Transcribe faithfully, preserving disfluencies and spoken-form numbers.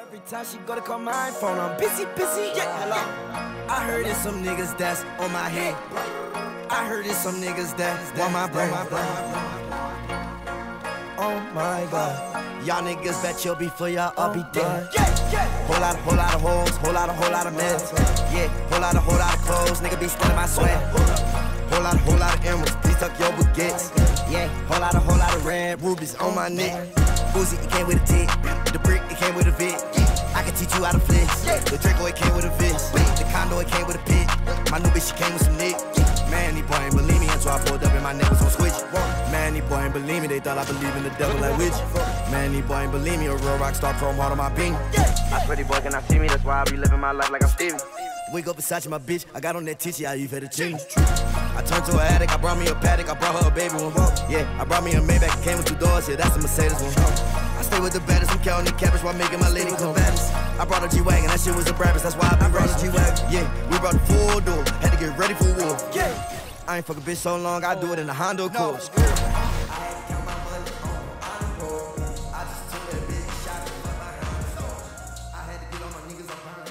Every time she go to call my phone, I'm busy, busy, yeah, hello. I heard it's some niggas that's on my head. I heard it's some niggas that want my brain. Oh my God, y'all niggas bet you'll be for y'all, I'll be dead. Yeah, yeah. Whole lot, whole lot of hoes, whole lot, whole lot of men. Yeah, whole lot, whole lot of clothes, nigga be stealing my sweat. Whole lot, whole lot of emeralds, please tuck your baguettes. Yeah, whole lot, whole lot of red rubies on my neck. Uzi, it came with a tick. The brick, it came with a vid. I can teach you how to flex. The Draco, it came with a fist. The condo, it came with a pit. My new bitch, she came with some nick. Man, these boy ain't believe me until I pulled up and my neck was on switch. Man, these boy ain't believe me, they thought I believe in the devil like witch. Man, these boy ain't believe me, a real rock star chrome heart on my beanie. I swear these boy cannot see me, that's why I be living my life like I'm Stevie. Wake up Versace, my bitch, I got on that titty, I you fettuccine. I turned to an addict, I brought me a paddock, I brought her a baby one. Yeah, I brought me a Maybach, it came with two doors, yeah, that's a Mercedes one. I stay with the baddest, I'm counting the cabbage while making my lady come baddest. I brought a G-Wagon, that shit was a Brabus, that's why I been brought a G-Wagon. Yeah, we brought the full door, had to get ready for war. Yeah, I ain't fuck a bitch so long, I do it in a Honda Accord. I just took that bitch, shot it, I had to get on my niggas up behind.